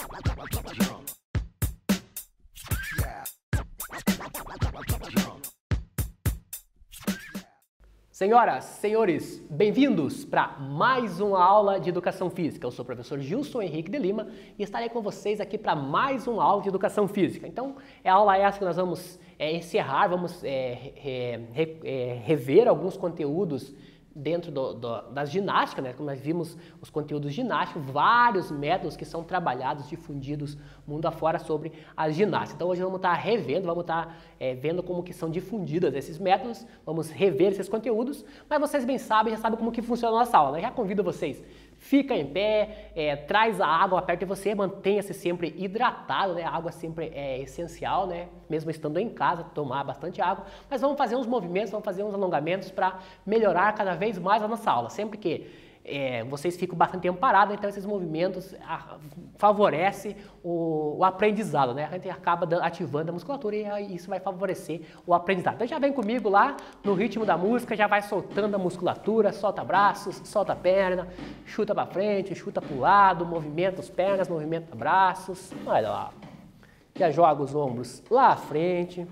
Senhoras, senhores, bem-vindos para mais uma aula de Educação Física. Eu sou o professor Gilson Henrique de Lima e estarei com vocês aqui para mais uma aula de Educação Física. Então, é a aula essa que nós vamos encerrar, vamos rever alguns conteúdos dentro das ginásticas, né? Como nós vimos os conteúdos ginásticos, vários métodos que são trabalhados, difundidos mundo afora sobre as ginásticas. Então hoje vamos estar revendo, vamos estar vendo como que são difundidos esses métodos, vamos rever esses conteúdos, mas vocês bem sabem, já sabem como que funciona a nossa aula, né? Já convido vocês, fica em pé, traz a água perto de você, mantenha-se sempre hidratado, né? A água sempre é essencial, né? Mesmo estando em casa, tomar bastante água, mas vamos fazer uns movimentos, vamos fazer uns alongamentos para melhorar cada vez mais a nossa aula, sempre que vocês ficam bastante tempo parados, então esses movimentos favorecem o aprendizado, né? A gente acaba ativando a musculatura e isso vai favorecer o aprendizado. Então já vem comigo lá no ritmo da música, já vai soltando a musculatura, solta braços, solta a perna, chuta para frente, chuta para o lado, movimenta as pernas, movimenta braços, olha lá. Já joga os ombros lá à frente,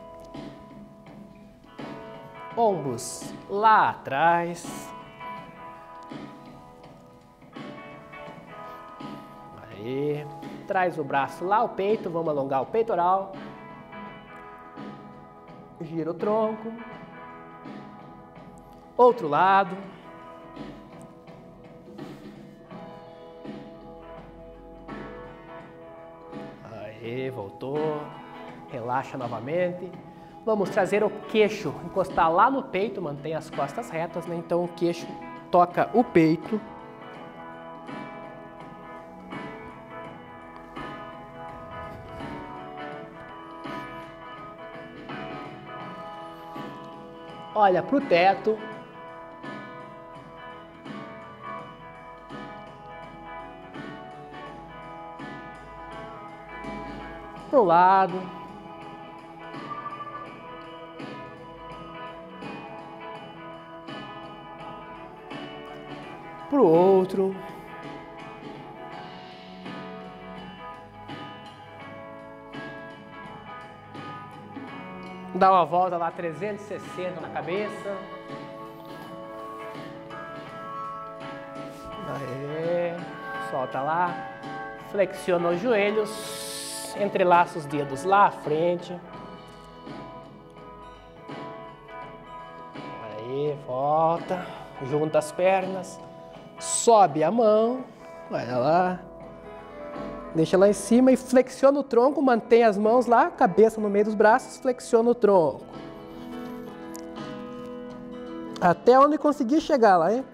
ombros lá atrás. Aí, traz o braço lá ao peito, vamos alongar o peitoral. Gira o tronco. Outro lado. Aí, voltou. Relaxa novamente. Vamos trazer o queixo, encostar lá no peito, mantém as costas retas, né? Então o queixo toca o peito. Olha para o teto. Para o lado. Para o outro. Dá uma volta lá 360 na cabeça. Aê. Solta lá. Flexiona os joelhos. Entrelaça os dedos lá à frente. Aí, volta. Junta as pernas. Sobe a mão. Olha lá. Deixa lá em cima e flexiona o tronco, mantém as mãos lá, cabeça no meio dos braços, flexiona o tronco. Até onde conseguir chegar lá, hein?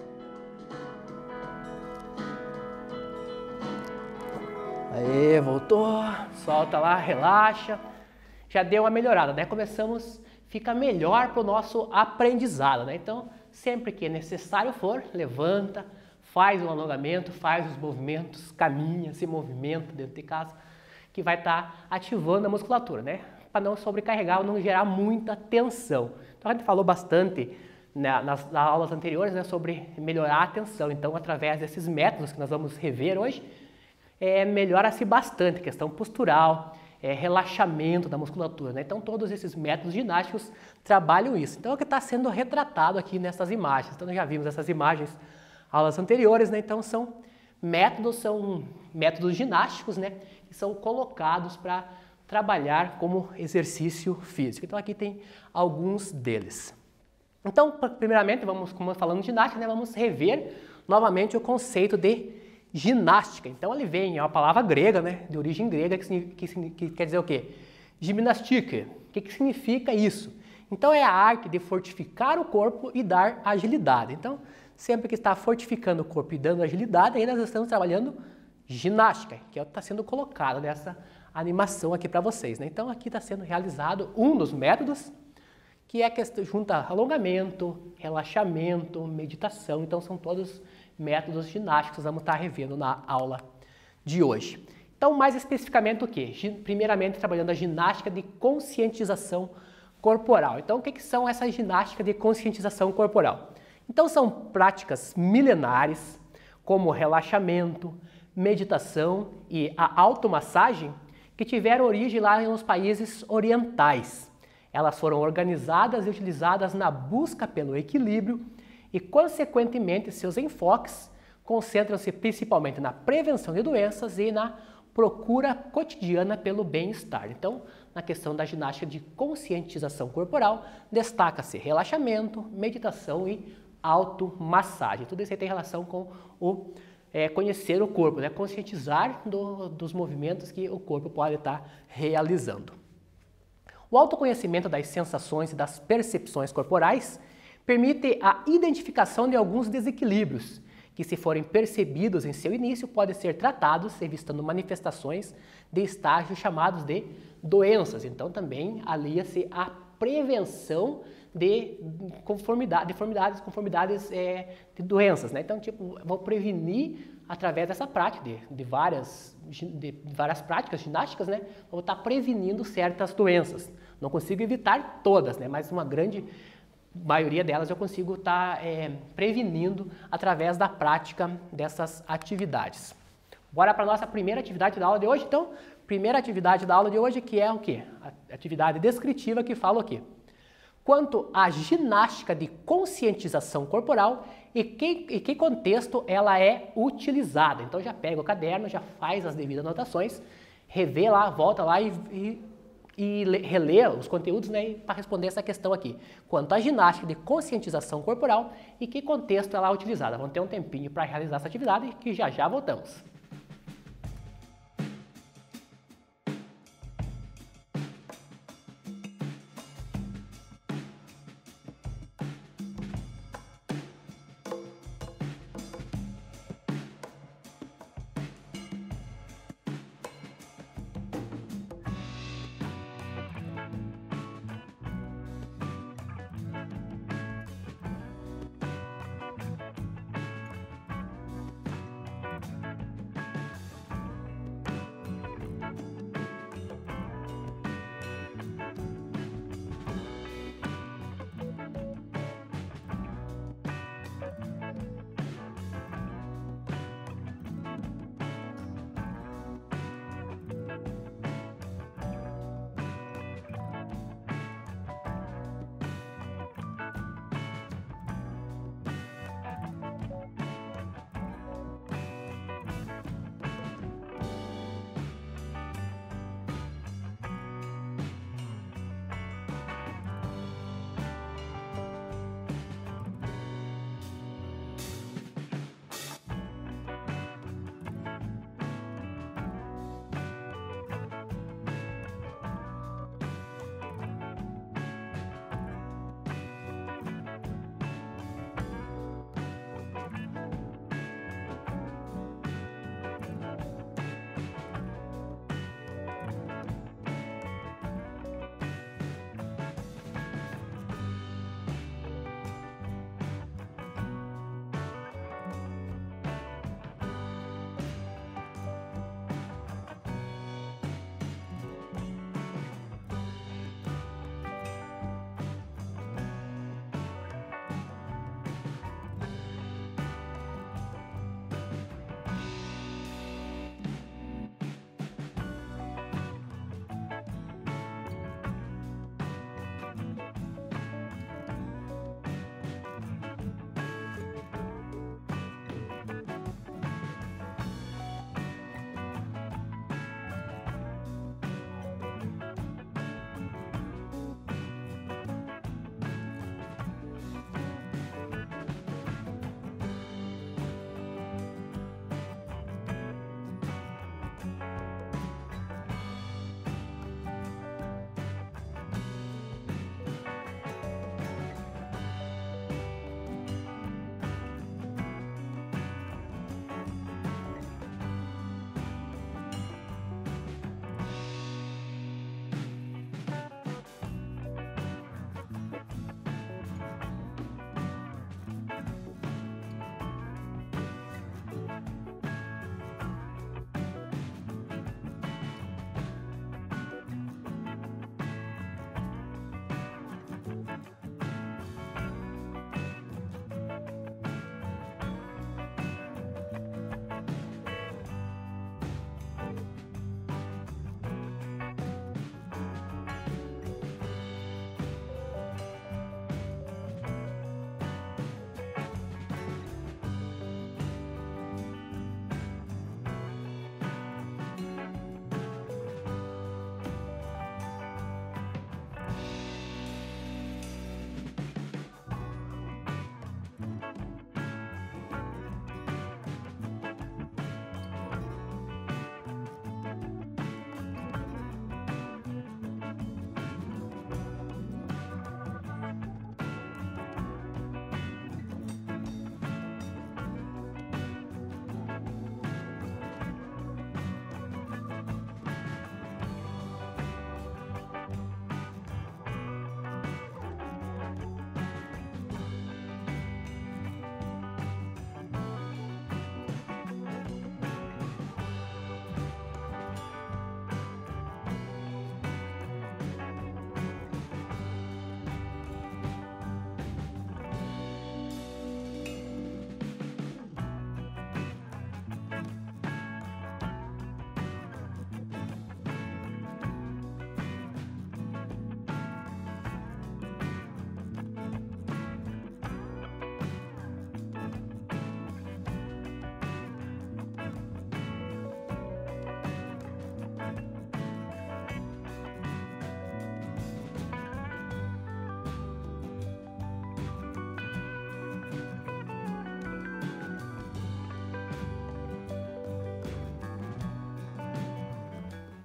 Aí, voltou, solta lá, relaxa. Já deu uma melhorada, né? Começamos, fica melhor para o nosso aprendizado, né? Então, sempre que necessário for, levanta, faz um alongamento, faz os movimentos, caminha, se movimenta dentro de casa, que vai estar ativando a musculatura, né? Para não sobrecarregar, não gerar muita tensão. Então a gente falou bastante nas aulas anteriores, né, sobre melhorar a tensão. Então, através desses métodos que nós vamos rever hoje, melhora-se bastante a questão postural, relaxamento da musculatura, né? Então todos esses métodos ginásticos trabalham isso. Então é o que está sendo retratado aqui nessas imagens. Então nós já vimos essas imagens aulas anteriores, né? Então são métodos ginásticos, né? Que são colocados para trabalhar como exercício físico. Então aqui tem alguns deles. Então, primeiramente, como falando de ginástica, né? Vamos rever novamente o conceito de ginástica. Então ele vem, é uma palavra grega, né? De origem grega, que quer dizer o quê? Gimnastique. O que significa isso? Então é a arte de fortificar o corpo e dar agilidade. Então, sempre que está fortificando o corpo e dando agilidade, aí nós estamos trabalhando ginástica, que é o que está sendo colocado nessa animação aqui para vocês, né? Então aqui está sendo realizado um dos métodos, que é que junta alongamento, relaxamento, meditação. Então são todos métodos ginásticos, vamos estar revendo na aula de hoje. Então, mais especificamente o quê? Primeiramente, trabalhando a ginástica de conscientização corporal. Então, o que são essas ginásticas de conscientização corporal? Então, são práticas milenares, como relaxamento, meditação e a automassagem, que tiveram origem lá nos países orientais. Elas foram organizadas e utilizadas na busca pelo equilíbrio e, consequentemente, seus enfoques concentram-se principalmente na prevenção de doenças e na procura cotidiana pelo bem-estar. Então, na questão da ginástica de conscientização corporal, destaca-se relaxamento, meditação e automassagem. Tudo isso aí tem relação com o conhecer o corpo, né? Conscientizar dos movimentos que o corpo pode estar realizando. O autoconhecimento das sensações e das percepções corporais permite a identificação de alguns desequilíbrios que, se forem percebidos em seu início, podem ser tratados evitando manifestações de estágios chamados de doenças. Então também alia-se à prevenção de conformidades de doenças, né? Então, tipo, vou prevenir através dessa prática, de várias práticas ginásticas, né? Vou estar prevenindo certas doenças. Não consigo evitar todas, né? Mas uma grande maioria delas eu consigo estar prevenindo através da prática dessas atividades. Bora para a nossa primeira atividade da aula de hoje, então. Primeira atividade da aula de hoje, que é o quê? A atividade descritiva, que fala o quê? Quanto à ginástica de conscientização corporal e que contexto ela é utilizada. Então já pega o caderno, já faz as devidas anotações, revê lá, volta lá e relê os conteúdos, né, para responder essa questão aqui. Quanto à ginástica de conscientização corporal e que contexto ela é utilizada. Vamos ter um tempinho para realizar essa atividade que já voltamos.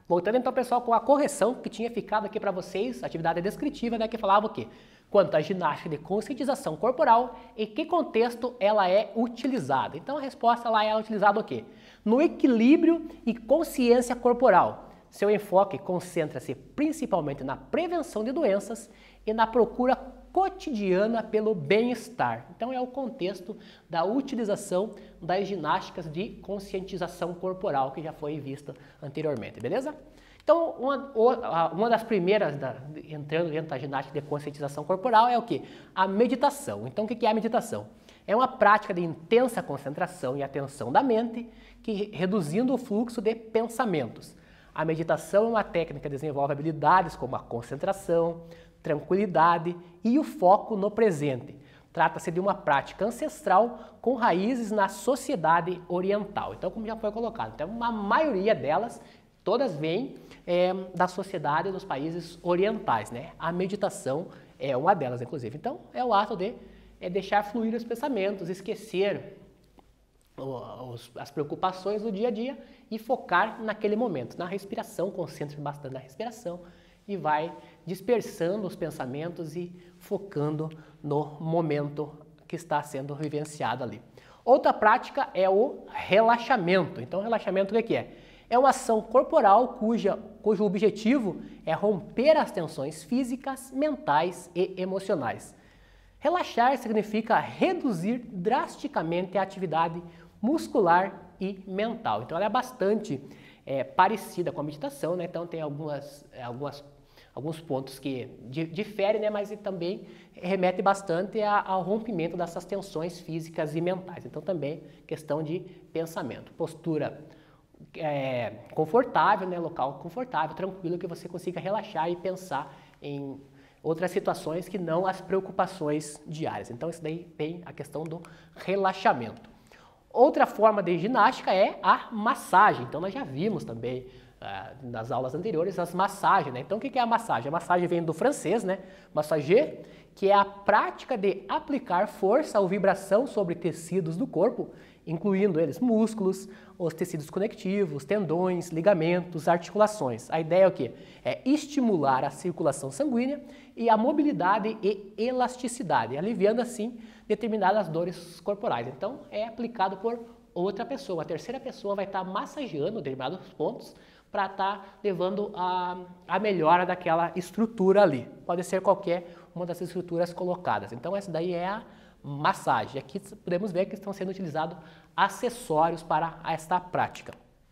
Voltando então, pessoal, com a correção que tinha ficado aqui para vocês, a atividade descritiva, né, que falava o quê? Quanto à ginástica de conscientização corporal, em que contexto ela é utilizada? Então a resposta ela é utilizada o quê? No equilíbrio e consciência corporal. Seu enfoque concentra-se principalmente na prevenção de doenças e na procura cotidiana pelo bem-estar. Então é o contexto da utilização das ginásticas de conscientização corporal que já foi vista anteriormente, beleza? Então, uma das primeiras, entrando dentro da ginástica de conscientização corporal, é o que? A meditação. Então, o que é a meditação? É uma prática de intensa concentração e atenção da mente, que reduzindo o fluxo de pensamentos. A meditação é uma técnica que desenvolve habilidades como a concentração, tranquilidade e o foco no presente. Trata-se de uma prática ancestral com raízes na sociedade oriental. Então, como já foi colocado, então, uma maioria delas, todas vêm da sociedade dos países orientais, né? A meditação é uma delas, inclusive. Então, é o ato de deixar fluir os pensamentos, esquecer as preocupações do dia a dia e focar naquele momento, na respiração, concentre bastante na respiração e vai dispersando os pensamentos e focando no momento que está sendo vivenciado ali. Outra prática é o relaxamento. Então, relaxamento o que é? É uma ação corporal cujo objetivo é romper as tensões físicas, mentais e emocionais. Relaxar significa reduzir drasticamente a atividade muscular e mental. Então, ela é bastante parecida com a meditação, né? Então, tem alguns pontos que diferem, né? Mas também remete bastante ao rompimento dessas tensões físicas e mentais. Então, também questão de pensamento, postura confortável, né? Local confortável, tranquilo, que você consiga relaxar e pensar em outras situações que não as preocupações diárias. Então, isso daí tem a questão do relaxamento. Outra forma de ginástica é a massagem. Então, nós já vimos também nas aulas anteriores as massagens, né? Então, o que é a massagem? A massagem vem do francês, né? Massager, que é a prática de aplicar força ou vibração sobre tecidos do corpo, incluindo eles músculos, os tecidos conectivos, tendões, ligamentos, articulações. A ideia é o quê? É estimular a circulação sanguínea e a mobilidade e elasticidade, aliviando assim determinadas dores corporais. Então, é aplicado por outra pessoa. A terceira pessoa vai estar massageando determinados pontos para estar levando a melhora daquela estrutura ali. Pode ser qualquer uma das estruturas colocadas. Então, essa daí é a massagem. Aqui podemos ver que estão sendo utilizados acessórios para esta prática.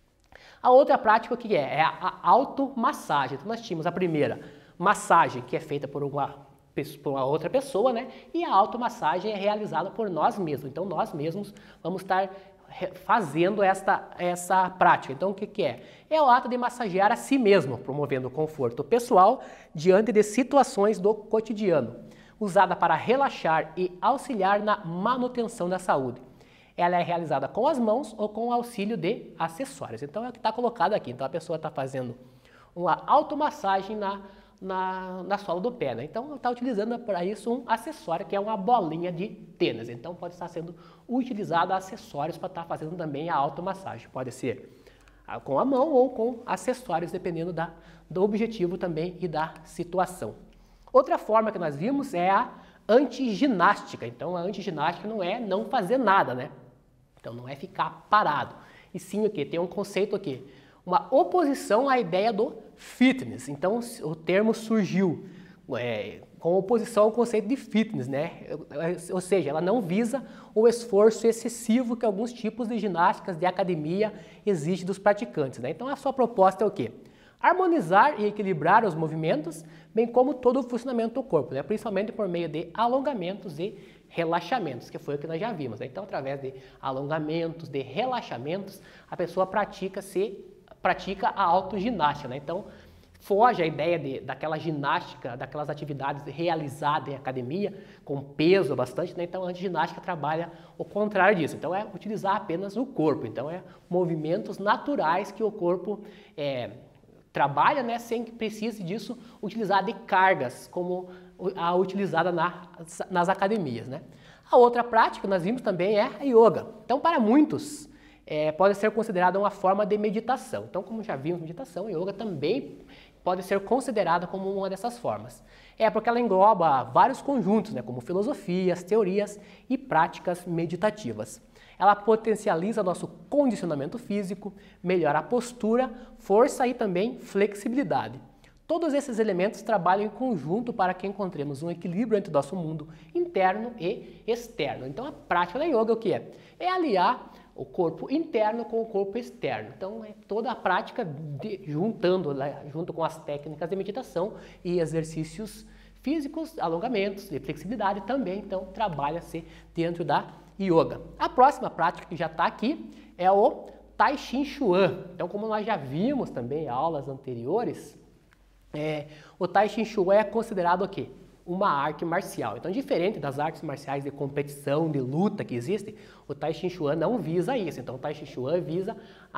A outra prática, o que é? É a automassagem. Então, nós tínhamos a primeira massagem, que é feita por uma outra pessoa, né? E a automassagem é realizada por nós mesmos. Então, nós mesmos vamos estar fazendo essa prática. Então, o que é? É o ato de massagear a si mesmo, promovendo o conforto pessoal diante de situações do cotidiano, usada para relaxar e auxiliar na manutenção da saúde. Ela é realizada com as mãos ou com o auxílio de acessórios. Então, é o que está colocado aqui. Então, a pessoa está fazendo uma automassagem na sola do pé, né? Então, está utilizando para isso um acessório, que é uma bolinha de tênis. Então, pode estar sendo utilizado acessórios para estar fazendo também a automassagem. Pode ser com a mão ou com acessórios, dependendo do objetivo também e da situação. Outra forma que nós vimos é a antiginástica. Então, a antiginástica não é não fazer nada, né? Então, não é ficar parado. E sim o quê? Tem um conceito aqui. Uma oposição à ideia do fitness. Então, o termo surgiu com oposição ao conceito de fitness, né? Ou seja, ela não visa o esforço excessivo que alguns tipos de ginásticas de academia exigem dos praticantes, né? Então, a sua proposta é o quê? Harmonizar e equilibrar os movimentos, bem como todo o funcionamento do corpo, né? Principalmente por meio de alongamentos e relaxamentos, que foi o que nós já vimos, né? Então, através de alongamentos, de relaxamentos, a pessoa pratica a autoginástica, né? Então, foge a ideia daquela ginástica, daquelas atividades realizadas em academia, com peso bastante, né? Então, a antiginástica trabalha o contrário disso. Então, é utilizar apenas o corpo. Então, é movimentos naturais que o corpo trabalha, né? Sem que precise disso utilizar de cargas, como a utilizada nas academias, né? A outra prática, nós vimos também, é a yoga. Então, para muitos, pode ser considerada uma forma de meditação. Então, como já vimos, meditação e yoga também pode ser considerada como uma dessas formas. Porque ela engloba vários conjuntos, né, como filosofias, teorias e práticas meditativas. Ela potencializa nosso condicionamento físico, melhora a postura, força e também flexibilidade. Todos esses elementos trabalham em conjunto para que encontremos um equilíbrio entre o nosso mundo interno e externo. Então, a prática da yoga o que é? É aliar o corpo interno com o corpo externo. Então, é toda a prática juntando, né, junto com as técnicas de meditação e exercícios físicos, alongamentos e flexibilidade também, então, trabalha-se dentro da yoga. A próxima prática que já está aqui é o Tai Chi Chuan. Então, como nós já vimos também em aulas anteriores, o Tai Chi Chuan é considerado o quê? Uma arte marcial. Então, diferente das artes marciais de competição, de luta que existem, o Tai Chi Chuan não visa isso. Então, o Tai Chi Chuan visa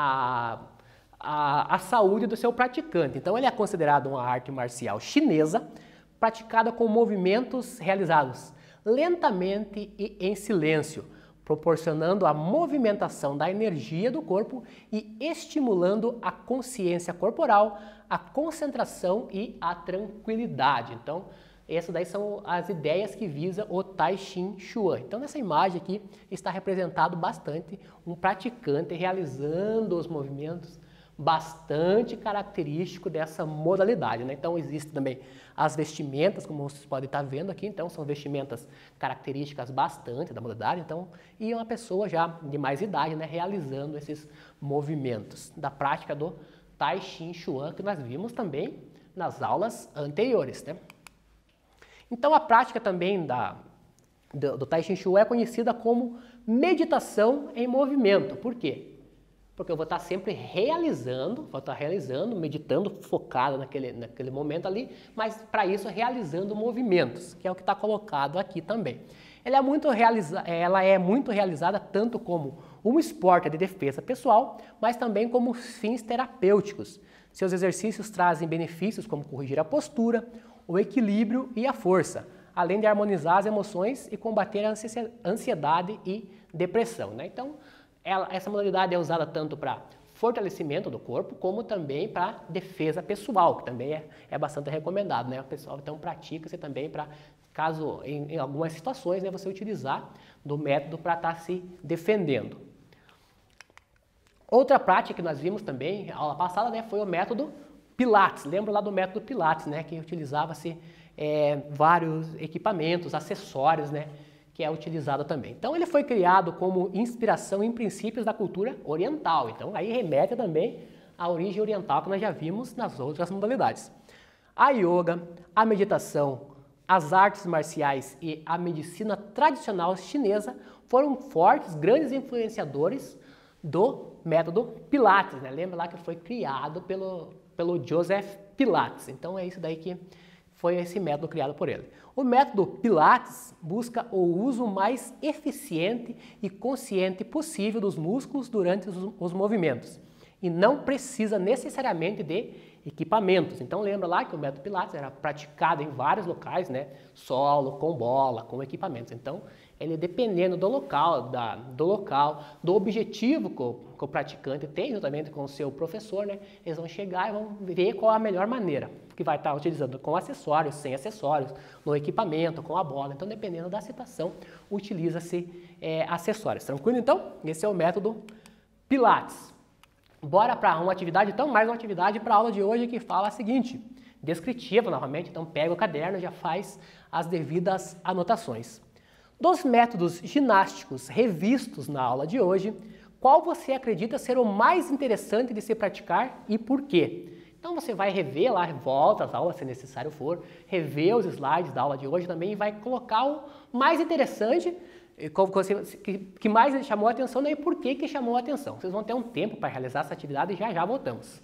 a saúde do seu praticante. Então, ele é considerado uma arte marcial chinesa, praticada com movimentos realizados lentamente e em silêncio, proporcionando a movimentação da energia do corpo e estimulando a consciência corporal, a concentração e a tranquilidade. Então, essas daí são as ideias que visa o Tai Chi Chuan. Então, nessa imagem aqui está representado bastante um praticante realizando os movimentos bastante característico dessa modalidade, né? Então, existem também as vestimentas, como vocês podem estar vendo aqui, então são vestimentas características bastante da modalidade, então, e uma pessoa já de mais idade, né, realizando esses movimentos da prática do Tai Chi Chuan, que nós vimos também nas aulas anteriores, né? Então, a prática também do Tai Chi Chuan é conhecida como meditação em movimento. Por quê? Porque eu vou estar sempre realizando, meditando, focado naquele momento ali, mas para isso realizando movimentos, que é o que está colocado aqui também. Ela é muito realizada tanto como um esporte de defesa pessoal, mas também como fins terapêuticos. Seus exercícios trazem benefícios como corrigir a postura, o equilíbrio e a força, além de harmonizar as emoções e combater a ansiedade e depressão, né? Então, essa modalidade é usada tanto para fortalecimento do corpo, como também para defesa pessoal, que também é bastante recomendado, né? O pessoal então pratica-se também para, caso em algumas situações, né, você utilizar do método para estar se defendendo. Outra prática que nós vimos também, na aula passada, né, foi o método Pilates. Lembra lá do método Pilates, né, que utilizava-se vários equipamentos, acessórios, né, que é utilizado também. Então, ele foi criado como inspiração em princípios da cultura oriental. Então, aí remete também à origem oriental que nós já vimos nas outras modalidades. A yoga, a meditação, as artes marciais e a medicina tradicional chinesa foram fortes, grandes influenciadores do método Pilates, né? Lembra lá que foi criado pelo Joseph Pilates. Então, é isso daí que foi esse método criado por ele. O método Pilates busca o uso mais eficiente e consciente possível dos músculos durante os movimentos e não precisa necessariamente de equipamentos. Então lembra lá que o método Pilates era praticado em vários locais, né? Solo, com bola, com equipamentos. Então ele dependendo do local, do objetivo que o praticante tem, juntamente com o seu professor, né? Eles vão chegar e vão ver qual é a melhor maneira que vai estar utilizando, com acessórios, sem acessórios, no equipamento, com a bola. Então, dependendo da situação, utiliza-se acessórios. Tranquilo, então? Esse é o método Pilates. Bora para uma atividade, então, mais uma atividade para a aula de hoje que fala a seguinte, descritiva novamente, então pega o caderno e já faz as devidas anotações. Dos métodos ginásticos revistos na aula de hoje, qual você acredita ser o mais interessante de se praticar e por quê? Então você vai rever lá, volta às aulas se necessário for, rever os slides da aula de hoje também e vai colocar o mais interessante, que mais lhe chamou a atenção, né, e por que chamou a atenção. Vocês vão ter um tempo para realizar essa atividade e já voltamos.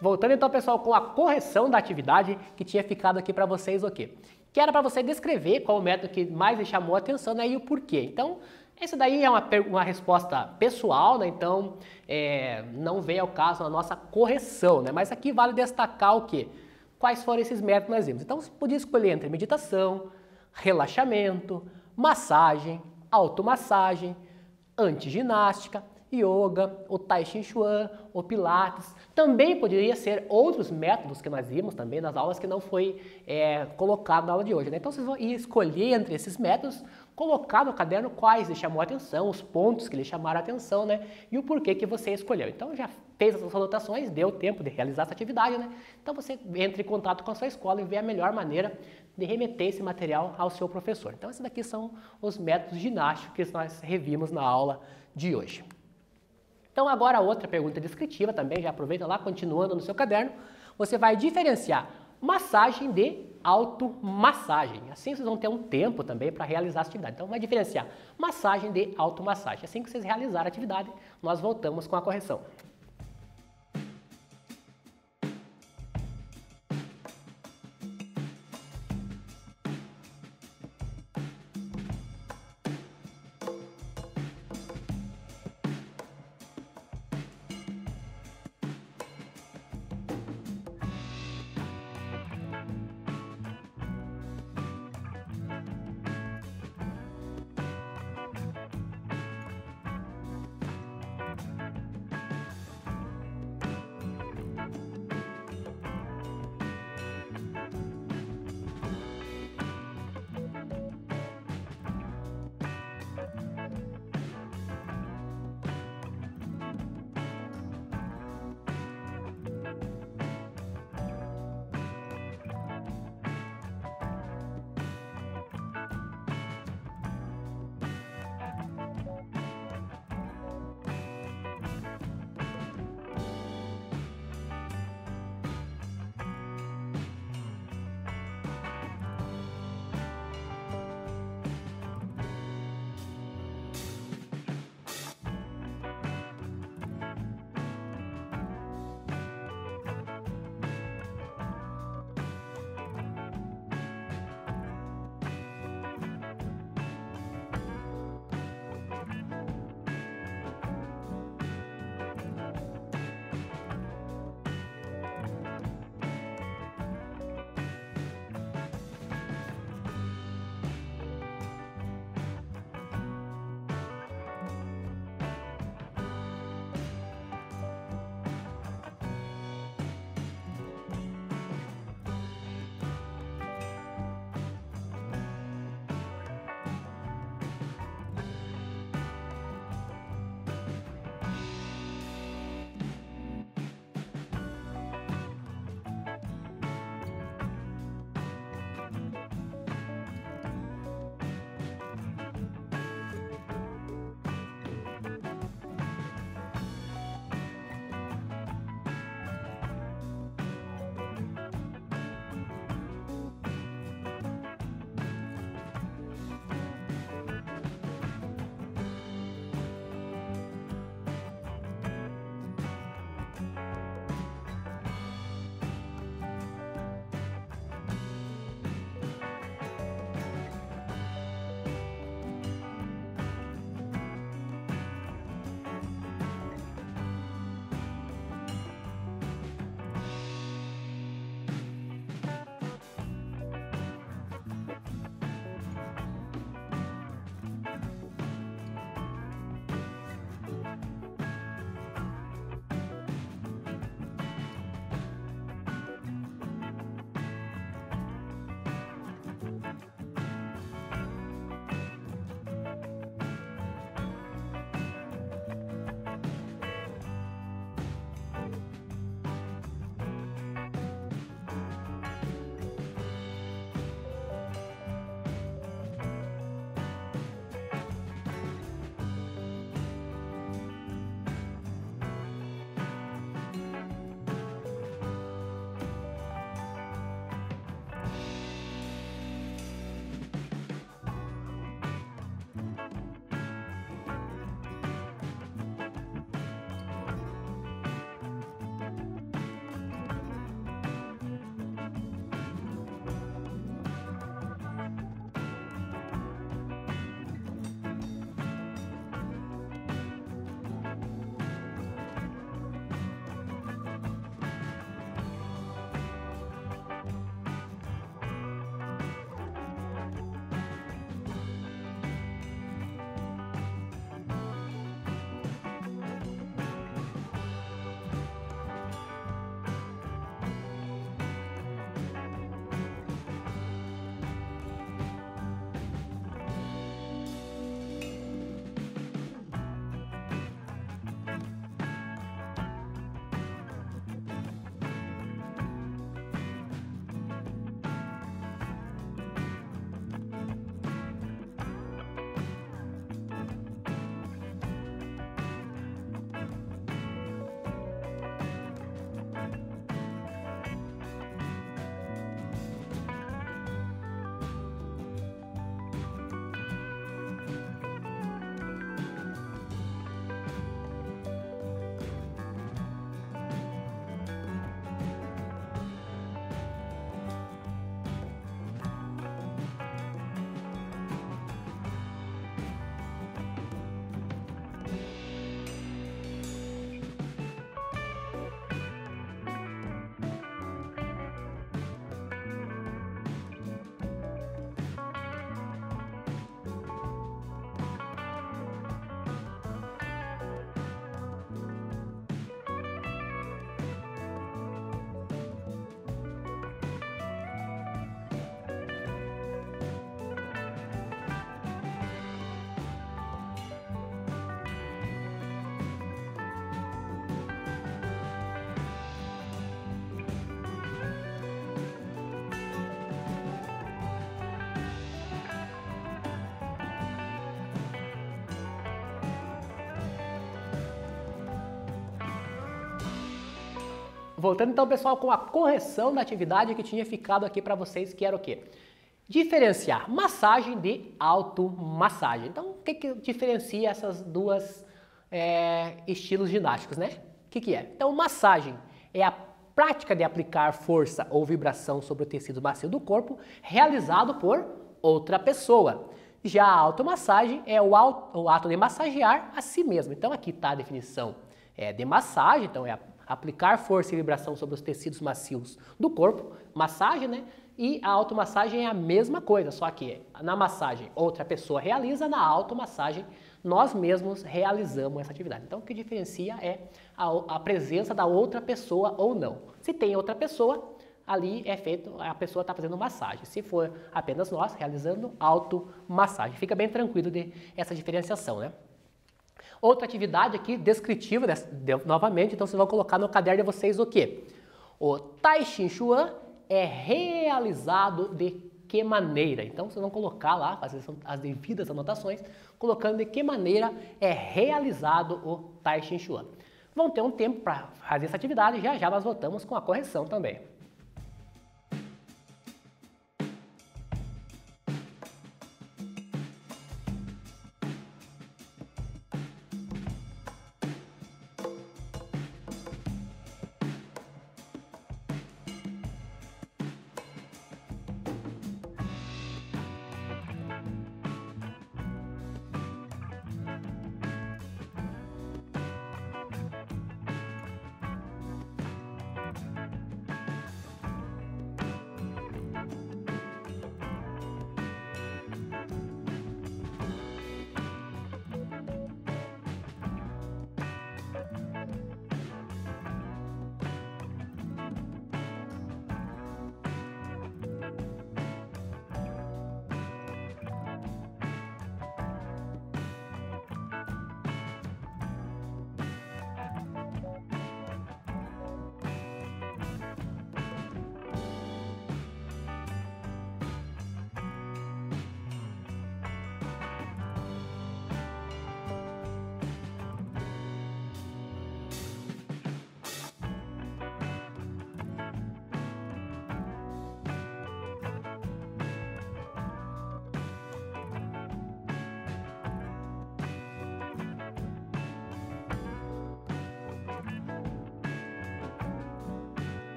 Voltando então, pessoal, com a correção da atividade que tinha ficado aqui para vocês o quê? Que era para você descrever qual o método que mais lhe chamou a atenção, né, e o porquê. Então, esse daí é uma resposta pessoal, né, então não veio ao caso na nossa correção, né, mas aqui vale destacar o quê? Quais foram esses métodos que nós vimos. Então, você podia escolher entre meditação, relaxamento, massagem, automassagem, antiginástica, yoga, o tai chi chuan, o pilates. Também poderia ser outros métodos que nós vimos também nas aulas que não foi colocado na aula de hoje, né? Então vocês vão escolher entre esses métodos, colocar no caderno quais lhe chamou a atenção, os pontos que lhe chamaram a atenção, né? E o porquê que você escolheu. Então já fez as anotações, deu tempo de realizar essa atividade, né? Então você entra em contato com a sua escola e vê a melhor maneira de remeter esse material ao seu professor. Então esses daqui são os métodos ginásticos que nós revimos na aula de hoje. Então agora outra pergunta descritiva também, já aproveita lá, continuando no seu caderno, você vai diferenciar massagem de automassagem. Assim vocês vão ter um tempo também para realizar a atividade. Então vai diferenciar massagem de automassagem. Assim que vocês realizarem a atividade, nós voltamos com a correção. Voltando então, pessoal, com a correção da atividade que tinha ficado aqui para vocês, que era o quê? Diferenciar massagem de automassagem. Então, o que diferencia essas duas estilos ginásticos, né? O que é? Então, massagem é a prática de aplicar força ou vibração sobre o tecido macio do corpo realizado por outra pessoa. Já a automassagem é o ato de massagear a si mesmo. Então, aqui está a definição de massagem, então é aplicar força e vibração sobre os tecidos macios do corpo, massagem, né? E a automassagem é a mesma coisa, só que na massagem outra pessoa realiza, na automassagem nós mesmos realizamos essa atividade. Então o que diferencia é a presença da outra pessoa ou não. Se tem outra pessoa, ali é feito, a pessoa está fazendo massagem. Se for apenas nós realizando automassagem. Fica bem tranquilo essa diferenciação, né? Outra atividade aqui descritiva, novamente, então vocês vão colocar no caderno de vocês o quê? O Tai Chi Chuan é realizado de que maneira? Então vocês vão colocar lá, fazer as devidas anotações, colocando de que maneira é realizado o Tai Chi Chuan. Vão ter um tempo para fazer essa atividade, já já nós voltamos com a correção também.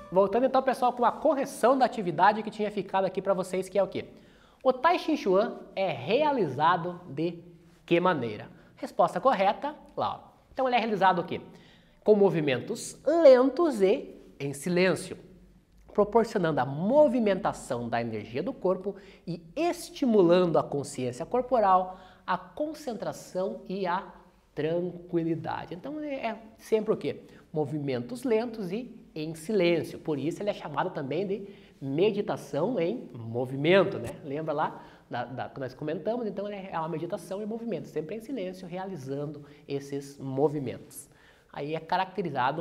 Voltando então, pessoal, com a correção da atividade que tinha ficado aqui para vocês, que é o quê? O Tai Chi Chuan é realizado de que maneira? Resposta correta, lá. Ó. Então ele é realizado o quê? Com movimentos lentos e em silêncio, proporcionando a movimentação da energia do corpo e estimulando a consciência corporal, a concentração e a tranquilidade. Então é sempre o quê? Movimentos lentos e em silêncio. Por isso ele é chamado também de meditação em movimento, né? Lembra lá que nós comentamos? Então é uma meditação em movimento, sempre em silêncio, realizando esses movimentos. Aí é caracterizado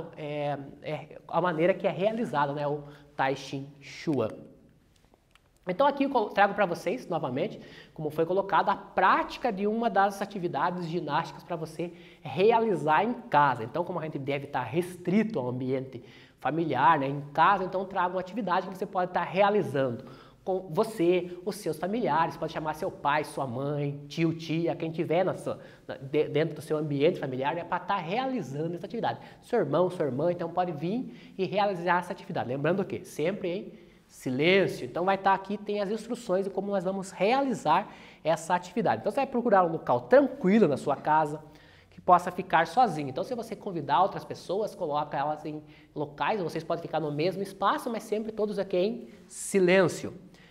a maneira que é realizado, né, o Tai Chi Chuan. Então aqui eu trago para vocês, novamente, como foi colocado, a prática de uma das atividades ginásticas para você realizar em casa. Então, como a gente deve estar restrito ao ambiente familiar, né, em casa, então trago uma atividade que você pode estar realizando com você, os seus familiares, pode chamar seu pai, sua mãe, tio, tia, quem tiver dentro do seu ambiente familiar, né, para estar realizando essa atividade. Seu irmão, sua irmã, então pode vir e realizar essa atividade. Lembrando o quê? Sempre em silêncio. Então vai estar aqui, tem as instruções de como nós vamos realizar essa atividade. Então você vai procurar um local tranquilo na sua casa, que possa ficar sozinho. Então se você convidar outras pessoas, coloca elas em locais, vocês podem ficar no mesmo espaço, mas sempre todos aqui em silêncio.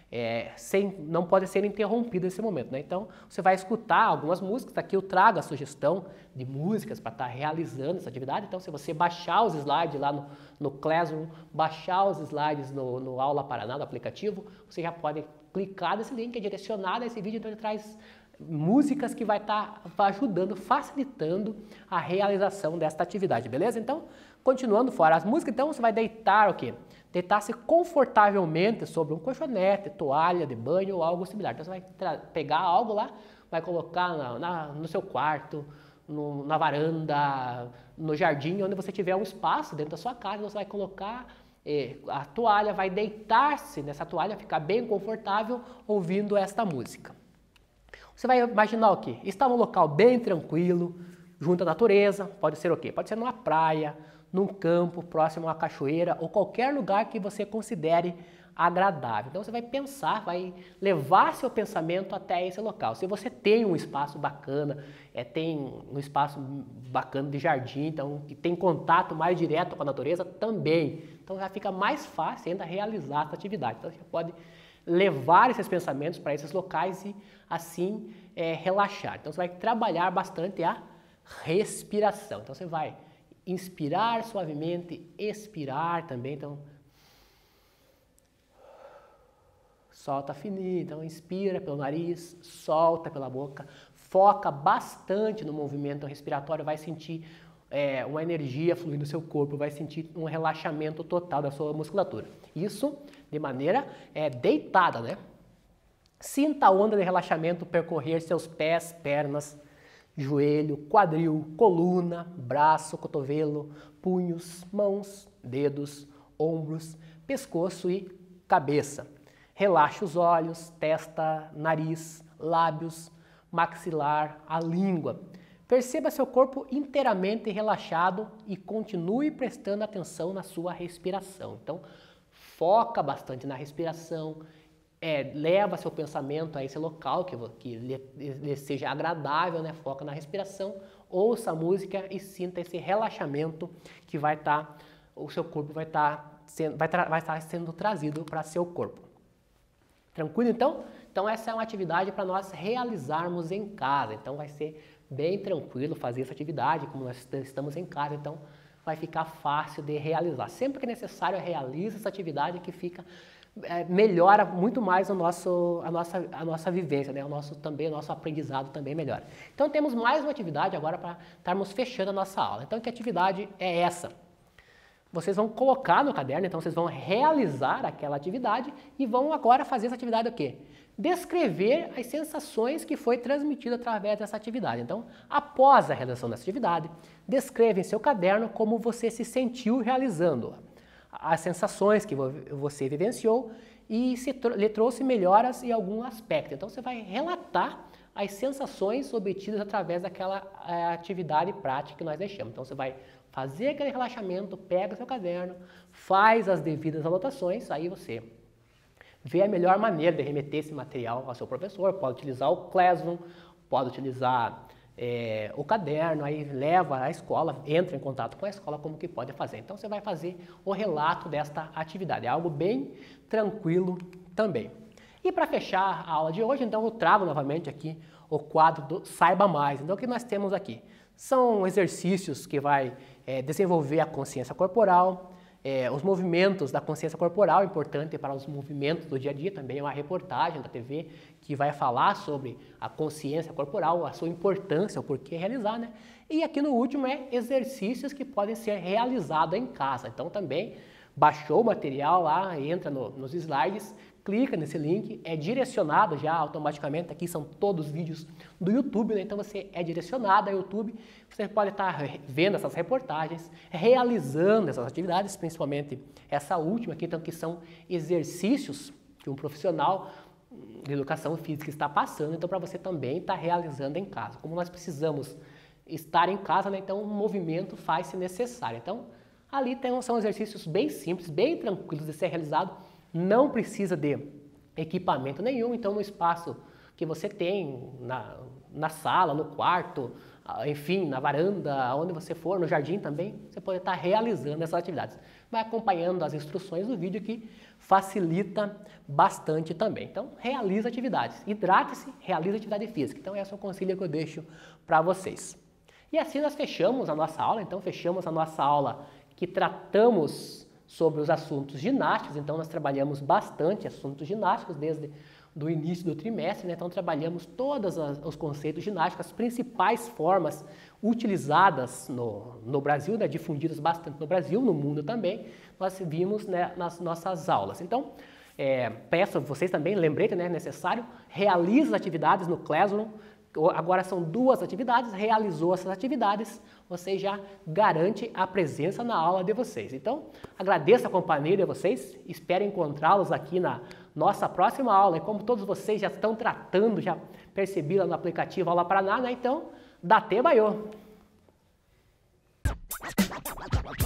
Não pode ser interrompido nesse momento, né? Então você vai escutar algumas músicas, aqui eu trago a sugestão de músicas para estar realizando essa atividade. Então se você baixar os slides lá no Classroom, baixar os slides no Aula Paraná, do aplicativo, você já pode clicar nesse link, é direcionado a esse vídeo, então ele traz músicas que vai estar ajudando, facilitando a realização desta atividade, beleza? Então, continuando fora as músicas, então você vai deitar o quê? Deitar-se confortavelmente sobre um colchonete, toalha de banho ou algo similar. Então você vai pegar algo lá, vai colocar no seu quarto, na varanda, no jardim, onde você tiver um espaço dentro da sua casa, você vai colocar a toalha, vai deitar-se nessa toalha, ficar bem confortável ouvindo esta música. Você vai imaginar o quê? Está num local bem tranquilo, junto à natureza, pode ser o quê? Pode ser numa praia, num campo, próximo a uma cachoeira ou qualquer lugar que você considere agradável. Então você vai pensar, vai levar seu pensamento até esse local. Se você tem um espaço bacana, tem um espaço bacana de jardim, então que tem contato mais direto com a natureza também. Então já fica mais fácil ainda realizar essa atividade. Então você pode levar esses pensamentos para esses locais e assim relaxar. Então você vai trabalhar bastante a respiração. Então você vai inspirar suavemente, expirar também. Então solta fininho, então inspira pelo nariz, solta pela boca, foca bastante no movimento respiratório, vai sentir uma energia fluindo no seu corpo, vai sentir um relaxamento total da sua musculatura. Isso de maneira deitada, né? Sinta a onda de relaxamento percorrer seus pés, pernas, joelho, quadril, coluna, braço, cotovelo, punhos, mãos, dedos, ombros, pescoço e cabeça. Relaxe os olhos, testa, nariz, lábios, maxilar, a língua. Perceba seu corpo inteiramente relaxado e continue prestando atenção na sua respiração. Então, foca bastante na respiração, leva seu pensamento a esse local que lhe seja agradável, né? Foca na respiração, ouça a música e sinta esse relaxamento que vai estar, o seu corpo vai estar sendo trazido para seu corpo. Tranquilo então? Então essa é uma atividade para nós realizarmos em casa. Então vai ser bem tranquilo fazer essa atividade, como nós estamos em casa, então vai ficar fácil de realizar. Sempre que necessário, realize essa atividade que melhora muito mais a nossa vivência, né? O nosso aprendizado também melhora. Então temos mais uma atividade agora para estarmos fechando a nossa aula. Então que atividade é essa? Vocês vão colocar no caderno, então vocês vão realizar aquela atividade e vão agora fazer essa atividade o quê? Descrever as sensações que foi transmitida através dessa atividade. Então, após a realização dessa atividade, descreva em seu caderno como você se sentiu realizando as sensações que você vivenciou e lhe trouxe melhoras em algum aspecto. Então, você vai relatar as sensações obtidas através daquela atividade prática que nós deixamos. Então você vai fazer aquele relaxamento, pega o seu caderno, faz as devidas anotações, aí você vê a melhor maneira de remeter esse material ao seu professor, pode utilizar o Classroom, pode utilizar o caderno, aí leva à escola, entra em contato com a escola, como que pode fazer. Então você vai fazer o relato desta atividade, é algo bem tranquilo também. E para fechar a aula de hoje, então eu trago novamente aqui o quadro do Saiba Mais. Então o que nós temos aqui? São exercícios que vai desenvolver a consciência corporal, os movimentos da consciência corporal, importante para os movimentos do dia a dia, também é uma reportagem da TV que vai falar sobre a consciência corporal, a sua importância, o porquê realizar, né? E aqui no último exercícios que podem ser realizados em casa. Então também baixou o material lá, entra nos slides, clica nesse link, é direcionado já automaticamente, aqui são todos os vídeos do YouTube, né? Então você é direcionado ao YouTube, você pode estar vendo essas reportagens, realizando essas atividades, principalmente essa última aqui, então, que são exercícios que um profissional de educação física está passando, então para você também estar realizando em casa. Como nós precisamos estar em casa, né? Então o movimento faz-se necessário. Então ali são exercícios bem simples, bem tranquilos de ser realizado, não precisa de equipamento nenhum, então no espaço que você tem, na sala, no quarto, enfim, na varanda, onde você for, no jardim também, você pode estar realizando essas atividades. Vai acompanhando as instruções do vídeo que facilita bastante também. Então, realiza atividades, hidrate-se, realiza atividade física. Então, esse é o conselho que eu deixo para vocês. E assim nós fechamos a nossa aula, então fechamos a nossa aula que tratamos sobre os assuntos ginásticos, então nós trabalhamos bastante assuntos ginásticos desde o início do trimestre, né? Então trabalhamos todos os conceitos ginásticos, as principais formas utilizadas no Brasil, né? Difundidas bastante no Brasil, no mundo também, nós vimos, né, nas nossas aulas. Então, peço a vocês também, lembrete, né, necessário, realize as atividades no Classroom. Agora são 2 atividades, realizou essas atividades, você já garante a presença na aula de vocês. Então, agradeço a companhia de vocês, espero encontrá-los aqui na nossa próxima aula. E como todos vocês já estão tratando, já perceberam no aplicativo Aula Paraná, né? Então, Datê Baiô!